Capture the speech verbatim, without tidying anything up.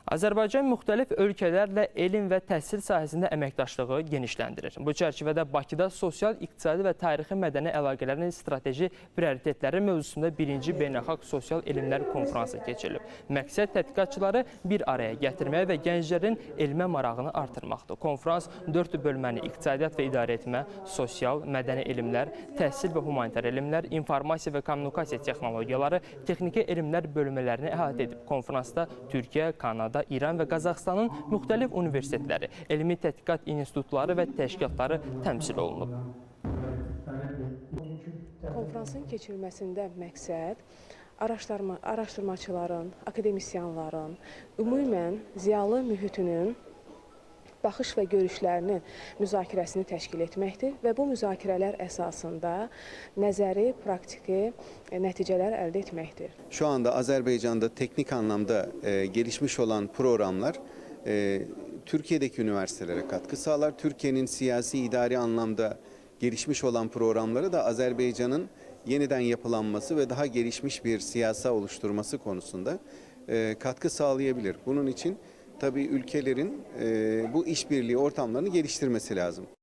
Azərbaycan müxtəlif ölkələrlə elm və təhsil sahəsində əməkdaşlığı genişləndirir. Bu çərçivədə Bakıda sosial, iqtisadi və tarixi mədəni əlaqələrin strateji prioritetləri mövzusunda birinci Beynəlxalq Sosial Elmlər Konfransı keçirilib. Məqsəd tədqiqatçıları bir araya gətirmək və gənclərin elmə marağını artırmaqdır. Konfrans dörd bölməni iqtisadiyyat və idarəetmə, sosial, mədəni elmlər, təhsil və humanitar elmlər, informasiya və kommunikasiya texnologiyaları, texniki elmlər bölmələrini əhatə edib. Konfransda Türkiyə, Kanada, İran və Qazaxıstanın müxtəlif universitetləri, elmi tədqiqat institutları və təşkilatları təmsil olunub. Konfransın keçirilməsində məqsəd araşdırma, araşdırmaçıların, akademisyenlərin, ümumən ziyalı mühitinin baxış və görüşlərinin müzakirəsini təşkil etməkdir və bu müzakirələr əsasında nəzəri, praktiki nəticələr əldə etməkdir. Şu anda Azerbaycan'da teknik anlamda e, gelişmiş olan programlar e, Türkiye'deki üniversitelere katkı sağlar. Türkiye'nin siyasi idari anlamda gelişmiş olan programları da Azerbaycan'ın yeniden yapılanması ve daha gelişmiş bir siyasa oluşturması konusunda e, katkı sağlayabilir. Bunun için tabii ülkelerin e, bu işbirliği ortamlarını geliştirmesi lazım.